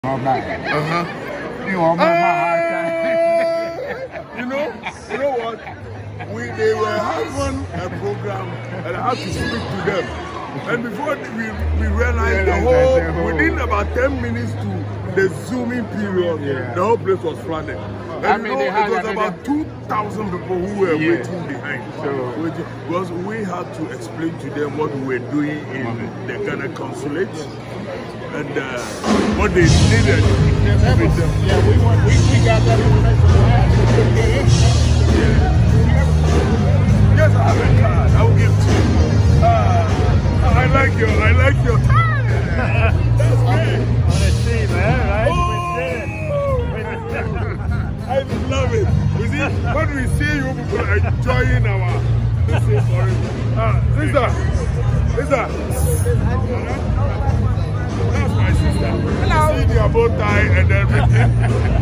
You know what? They were having a program and I had to speak to them. And before we realized within about 10 minutes to the zooming period, the whole place was flooded. And it was about 2,000 people who were waiting behind. Because we had to explain to them what we were doing in the Ghana consulate and what they needed with them. Yeah, we got that information. Yes, I have a card. I will give to you. I like your time. That's great. On the sea, man, right? Oh, I love it. You see, when we see you people enjoying our sister. That's my sister. Hello. See their bow tie and everything.